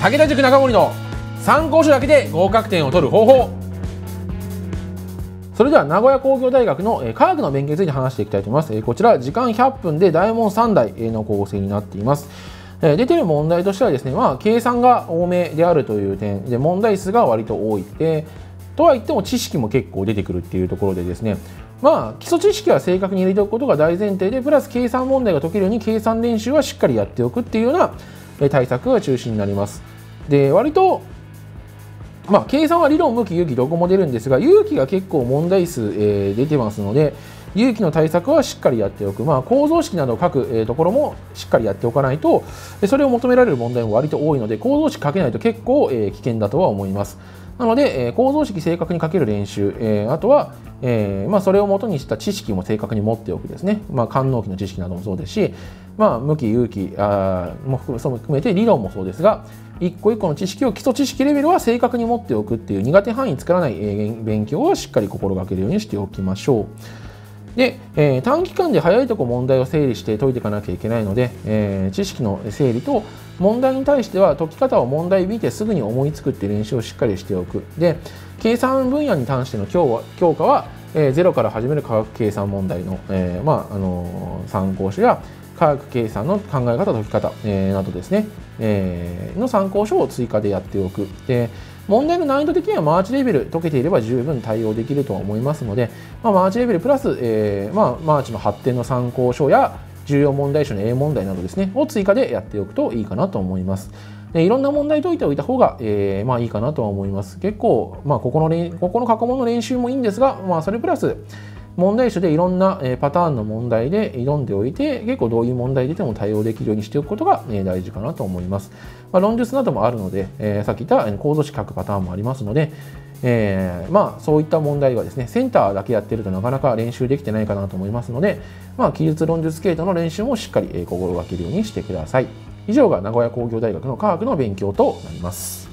武田塾中森の参考書だけで合格点を取る方法。それでは名古屋工業大学の科学の勉強について話していきたいと思います。こちら時間100分で大問3題の構成になっています。出ている問題としてはですね、計算が多めであるという点で、問題数が割と多いとは言っても知識も結構出てくるっていうところでですね、基礎知識は正確に入れておくことが大前提で、プラス計算問題が解けるように計算練習はしっかりやっておくっていうような対策が中心になります。で、割と計算は理論、向き、有機どこも出るんですが、有機が結構問題数、出てますので、有機の対策はしっかりやっておく、構造式などを書く、ところもしっかりやっておかないと、それを求められる問題も割と多いので、構造式書けないと結構、危険だとは思います。なので、構造式正確に書ける練習、あとは、それを元にした知識も正確に持っておくですね、官能機の知識などもそうですし、向き、有機も含めて理論もそうですが、一個一個の知識を基礎知識レベルは正確に持っておくっていう苦手範囲作らない勉強をしっかり心がけるようにしておきましょう。で、短期間で早いとこ問題を整理して解いていかなきゃいけないので、知識の整理と問題に対しては解き方を問題見てすぐに思いつくっていう練習をしっかりしておく。で、計算分野に関しての強化は、ゼロから始める科学計算問題の、参考書や科学計算の考え方、解き方、などですね、の参考書を追加でやっておく。で、問題の難易度的にはマーチレベル解けていれば十分対応できるとは思いますので、マーチレベルプラス、マーチの発展の参考書や重要問題集の A 問題などですね、を追加でやっておくといいかなと思います。で、いろんな問題解いておいた方が、いいかなとは思います。結構、ここの過去問の練習もいいんですが、それプラス、問題集でいろんなパターンの問題で挑んでおいて、結構どういう問題出ても対応できるようにしておくことが大事かなと思います。論述などもあるので、さっき言った構造式書くパターンもありますので、そういった問題はですね、センターだけやってるとなかなか練習できてないかなと思いますので、記述論述系統の練習もしっかり心がけるようにしてください。以上が名古屋工業大学の科学の勉強となります。